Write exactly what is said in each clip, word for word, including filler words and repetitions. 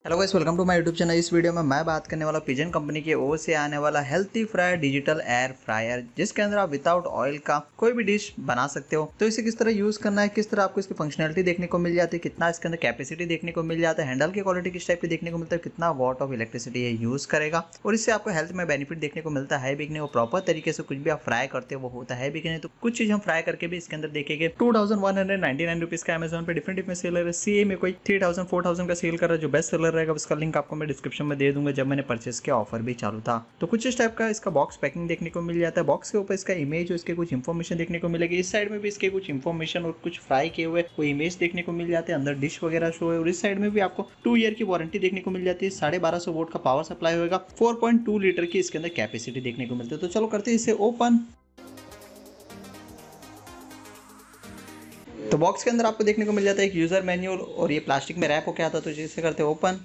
Hello guys, welcome to my YouTube channel. इस video में मैं बात करने वाला पिजन कंपनी की ओर से आने वाला healthy fry digital air fryer, जिसके अंदर आप विदाउट ऑयल का कोई भी डिश बना सकते हो। तो इसे किस तरह यूज करना है, किस तरह आपको इसकी फंक्शनलिटी देखने को मिल जाती है, कितना इसके अंदर कैपेसिटी देखने को मिल जाता है, हैंडल की क्वालिटी किस टाइप की देखने को मिलता है, कितना वॉट ऑफ इलेक्ट्रिसिटी ये यूज करेगा और इससे आपको हेल्थ में बेनिफिट देखने को मिलता है भी कि नहीं, वो प्रॉपर तरीके से कुछ भी आप फ्राई करते हो वो होता है भी कि नहीं। तो कुछ चीज हम फ्राई करके भी इसके अंदर देखेंगे। Two thousand one hundred ninety nine rupees का अमेजोन पे डिफरेंट डिफरेंट सेलर है। सी में कोई थ्री थाउजेंड फोर थाउजेंड का सेल कर रहा है। जो बेस्ट सेलर रहेगा उसका लिंक आपको मैं डिस्क्रिप्शन में दे दूंगा। जब मैंने परचेस किया ऑफर भी चालू था। तो कुछ इस टाइप का इसका बॉक्स पैकिंग देखने को मिल जाता है। बॉक्स के ऊपर इसका इमेज और इसके कुछ इन्फॉर्मेशन देखने को मिलेगी। इस साइड में भी इसके कुछ इन्फॉर्मेशन और कुछ फ्राई किए हुए कोई इमेज देखने को मिल जाते हैं। अंदर डिश वगैरह शो है और इस साइड में भी आपको टू ईयर की वारंटी देखने को मिल जाती है। साढ़े बारह सौ वोल्ट का पावर सप्लाई होगा। फोर पॉइंट टू लीटर की इसके अंदर कैपेसिटी देखने को मिलती है। तो चलो करते हैं इसे ओपन। तो बॉक्स के अंदर आपको देखने को मिल जाता है एक यूजर मैन्युअल और ये प्लास्टिक में रैप होकर आता है। तो जिसे करते हैं ओपन।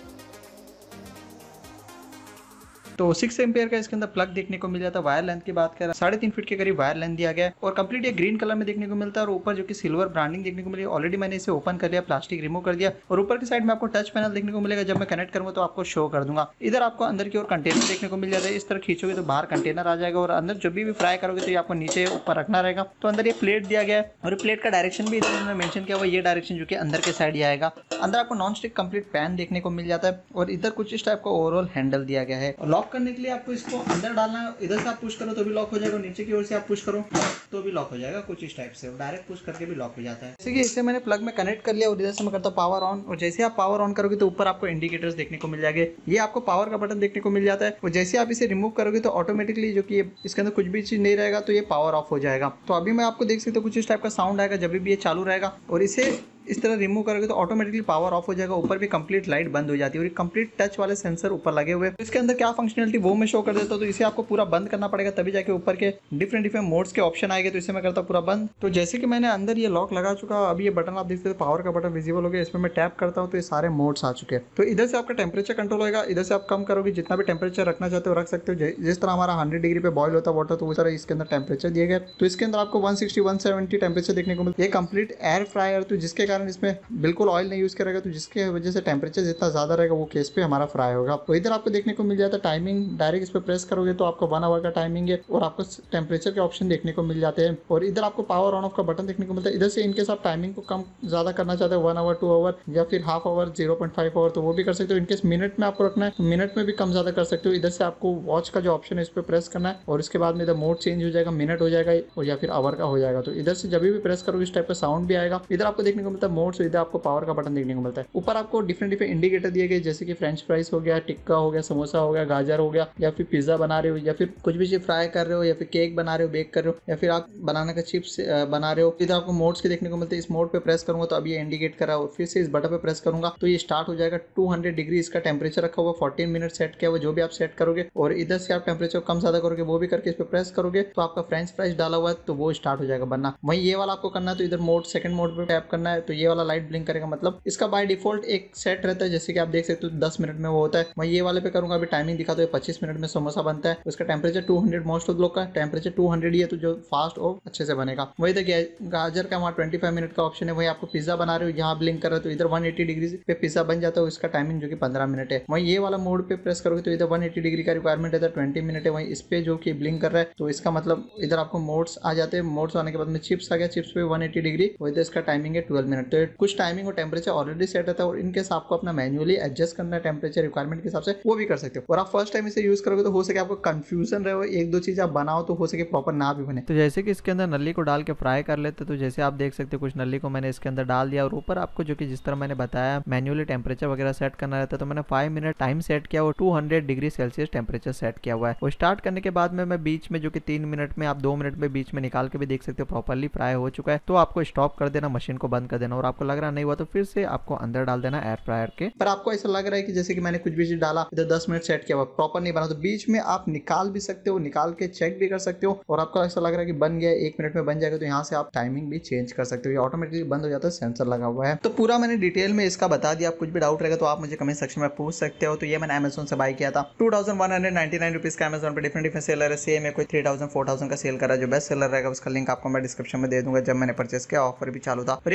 तो सिक्स एम्पियर का इसके अंदर प्लग देखने को मिल जाता है। वायर लेंथ की बात करें साढ़े तीन फीट के करीब वायर लेंथ दिया गया है और कंप्लीट ये ग्रीन कलर में देखने को मिलता है। और ऊपर जो कि सिल्वर ब्रांडिंग देखने को मिली। ऑलरेडी मैंने इसे ओपन कर लिया, प्लास्टिक रिमूव कर दिया और ऊपर की साइड में आपको टच पैनल देखने को मिलेगा। जब मैं कनेक्ट करूंगा तो आपको शो कर दूंगा। इधर आपको अंदर की ओर कंटेनर देखने को मिल जाता है। इस तरह खींचोगे तो बाहर कंटेनर आ जाएगा और अंदर जो भी फ्राई करोगे तो ये आपको नीचे ऊपर रखना रहेगा। तो अंदर ये प्लेट दिया गया है और प्लेट का डायरेक्शन भी इधर उन्होंने मेंशन किया हुआ। ये डायरेक्शन जो कि अंदर के साइड ही आएगा। अंदर आपको नॉन स्टिक कंप्लीट पैन देखने को मिल जाता है और इधर कुछ इस टाइप का ओवरऑल हैंडल दिया गया है। लॉक करने के लिए आपको इसको अंदर डालना है। इधर से आप पुश करो तो भी लॉक हो जाएगा, नीचे की ओर से आप पुश करो तो भी लॉक हो जाएगा। कुछ इस टाइप से डायरेक्ट पुश करके भी लॉक हो जाता है। जैसे कि इसे मैंने प्लग में कनेक्ट कर लिया और इधर से मैं करता हूं पावर ऑन। और जैसे आप पावर ऑन करोगे तो ऊपर आपको इंडिकेटर्स देखने को मिल जाएंगे। ये आपको पावर का बटन देखने को मिल जाता है और जैसे आप इसे रिमूव करोगे तो ऑटोमेटिकली जो कि इसके अंदर कुछ भी चीज नहीं रहेगा तो ये पावर ऑफ हो जाएगा। तो अभी मैं आपको देख सकते हो कुछ इस टाइप का साउंड आएगा जब भी ये चालू रहेगा और इसे इस तरह रिमूव करोगे तो ऑटोमेटिकली पावर ऑफ हो जाएगा। ऊपर भी कंप्लीट लाइट बंद हो जाती है और ये कंप्लीट टच वाले सेंसर ऊपर लगे हुए हैं। इसके अंदर क्या फंक्शनलिटी वो मैं शो कर देता हूं। तो इसे आपको पूरा बंद करना पड़ेगा तभी जाके ऊपर के डिफरेंट डिफरेंट मोड्स के ऑप्शन आएंगे। तो इसे मैं करता हूं पूरा बंद। तो जैसे कि मैंने अंदर ये लॉक लगा चुका, अभी ये बटन आप देख सकते हो पावर का बटन विजिबल हो गया। इसमें मैं टैप करता हूँ तो ये सारे मोड्स आ चुके हैं। तो इधर से आपका टेम्परेचर कंट्रोल होगा। इधर से आप कम करोगे, जितना भी टेम्परेचर रखना चाहते हो रख सकते हो। जिस तरह हमारा हंड्रेड डिग्री पे बॉयल होता है वाटर, तो वो सारा इसके अंदर टेम्परेचर दिए गए। तो इसके अंदर आपको one sixty one seventy temperature देखने को मिलता है। ये कंप्लीट एयर फ्रायर, तो जिसके कारण इसमें बिल्कुल ऑयल नहीं यूज करेगा, तो जिसके वजह से टेम्परेचर जितना ज्यादा रहेगा वो केस पे हमारा फ्राई होगा। तो इधर आपको देखने को मिल जाता है टाइमिंग। डायरेक्ट इस पे प्रेस करोगे तो आपको वन आवर का टाइमिंग है और आपको टेम्परेचर के ऑप्शन देखने को मिल जाते हैं। और इधर आपको पावर ऑन ऑफ का बटन देखने को मिलता है। इधर से इनकेस आप टाइमिंग को कम ज्यादा करना चाहते हैं, वन आवर टू आवर या फिर half hour zero point five hour, तो वो भी कर सकते हो। इनकेस मिनट में आपको रखना है तो मिनट में भी कम ज्यादा कर सकते हो। इधर से आपको वॉच का जो ऑप्शन है इस पे प्रेस करना है और इसके बाद में इधर मोड चेंज हो जाएगा, मिनट हो जाएगा और या फिर आवर का हो जाएगा। तो इधर से जब भी प्रेस करोगे इस टाइप का साउंड भी आएगा। इधर आपको देखने को मिलता है मोड, इधर आपको पावर का बटन देखने को मिलता है। ऊपर आपको डिफरेंट डिफरेंट इंडिकेटर दिए गए, जैसे कि फ्रेंच फ्राइज हो गया, टिक्का हो गया, समोसा हो गया, गाजर हो गया, या फिर पिज्जा बना रहे हो, या फिर कुछ भी चीज फ्राई कर रहे हो, या फिर केक बना रहे हो, बेक कर रहे हो, या फिर आप बनाना का चिप्स बना रहे हो। इधर आपको मोड्स के देखने को मिलते हैं। इस मोड पे प्रेस करूंगा तो अभी ये इंडिकेट कर रहा है और फिर से इस बटन पे प्रेस करूंगा तो ये स्टार्ट हो जाएगा। टू हंड्रेड डिग्री इसका टेम्परेचर रखा हुआ, फोर्टीन मिनट सेट किया हुआ। जो भी आप सेट करोगे और इधर से आप टेम्परेचर कम ज्यादा करोगे वो भी करके इस पे प्रेस करोगे तो आपका फ्रेंच फ्राइज डाला हुआ है तो वो स्टार्ट हो जाएगा बनना। वहीं ये वाला आपको करना है तो इधर मोड सेकंड मोड पे टैप करना है तो ये वाला लाइट ब्लिंक करेगा। मतलब इसका बाय डिफॉल्ट एक सेट रहता है, जैसे कि आप देख सकते हो दस मिनट में वो होता है। मैं ये वाले पे करूंगा, अभी टाइमिंग दिखा तो पच्चीस मिनट में समोसा बनता है। उसका temperature two hundred, most of लोग का टेम्परेचर टू हंड्रेड ही है तो जो फास्ट और अच्छे से बनेगा। वही देखिए गाजर का वहाँ ट्वेंटी फाइव मिनट का ऑप्शन है। वही आपको पिज्जा बना रहे हो, यहाँ ब्लिंक कर रहे हो तो इधर वन एटी डिग्री पे पिज्जा बन जाता है। इसका टाइमिंग जो कि पंद्रह मिनट है। वही ये वाला मोड पे प्रेस करोगे तो इधर वन एटी डिग्री का रिक्वायरमेंट है, ट्वेंटी मिनट है। वही इस पे जो कि ब्लिंक कर रहा है तो इसका मतलब इधर आपको मोड्स आ जाते हैं। मोड्स आने के बाद में चिप्स आ गया, चिप्स पे वन एटी डिग्री, वही तो इसका टाइमिंग है ट्वेल्व मिनट। तो कुछ टाइमिंग और टेम्परेचर ऑलरेडी सेट रहता है और इनकेस आपको अपना मैन्युअली एडजस्ट करना है टेम्परेचर रिक्वायरमेंट के हिसाब से वो भी कर सकते हो। और आप फर्स्ट टाइम इसे यूज करोगे तो हो सके आपको कंफ्यूजन रहे, एक दो चीज आप बनाओ तो हो सके प्रॉपर ना भी बने। तो जैसे कि इसके अंदर नली को डाल के फ्राई कर लेते, तो जैसे आप देख सकते हो कुछ नली को मैंने इसके अंदर डाल दिया और ऊपर आपको जो कि जिस तरह मैंने बताया मैन्युअली टेम्परेचर वगैरह सेट करना रहता है तो मैंने फाइव मिनट टाइम सेट किया और two hundred degree celsius temperature set किया हुआ है। वो स्टार्ट करने के बाद में मैं बीच में जो कि तीन मिनट में आप दो मिनट में बीच में निकाल के भी देख सकते हो प्रॉपरली फ्राई हो चुका है। तो आपको स्टॉप कर देना, मशीन को बंद कर देना और आपको लग रहा नहीं हुआ तो फिर से आपको अंदर डाल देना एयर फ्रायर के। पर आपको ऐसा लग रहा है कि जैसे कि मैंने कुछ भी चीज डाला इधर दस मिनट सेट किया हुआ प्रॉपर नहीं बना, तो बीच में आप निकाल भी सकते हो, निकाल के चेक भी कर सकते हो। और आपको ऐसा लग रहा है कि बन गया, एक मिनट में बन जाएगा, तो यहाँ से आप टाइमिंग भी चेंज कर सकते हो। ये ऑटोमेटिकली बंद हो जाता है, सेंसर लगा हुआ है। तो पूरा मैंने डिटेल में इसका बता दिया। आप कुछ भी डाउट रहेगा तो आप मुझे कमेंट सेक्शन में पूछ सकते हो। तो ये मैंने अमेजोन से बाय किया था। Two thousand one hundred ninety nine rupees का अमेजोन पे डिफरेंट डिफरेंट सेलर है। सेम है कोई थ्री थाउजेंड फोर थाउजेंड का सेल कर रहा है। जो बेस्ट सेलर रहेगा उसका लिंक आपको मैं डिस्क्रिप्शन में दे दूंगा। जब मैंने परचेस किया ऑफर भी चालू था। और ये video two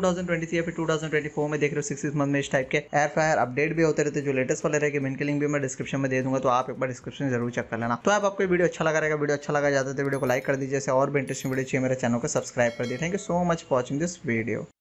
thousand twenty three या फिर टू थाउजेंड ट्वेंटी फोर में देख रहे हो सिक्स मंथ में इस टाइप के एयर फ्रायर अपडेट भी होते रहते, जो लेटेस्ट वाले रहेंगे इनके लिंक भी मैं डिस्क्रिप्शन में दे दूंगा, तो आप एक बार डिस्क्रिप्शन जरूर चेक कर लेना। तो आप आपको वीडियो अच्छा लगा रहेगा, वीडियो अच्छा लगा जाता है तो वीडियो को लाइक कर दीजिए, और भी इंटरेस्टिंग वीडियो चाहिए मेरे चैनल को सब्सक्राइब कर दिए। Thank you so much for watching this video.